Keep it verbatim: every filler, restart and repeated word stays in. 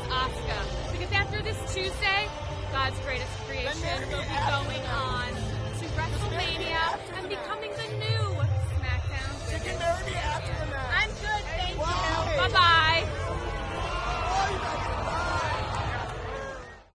Asuka. Because after this Tuesday, God's greatest creation will be going on to WrestleMania and becoming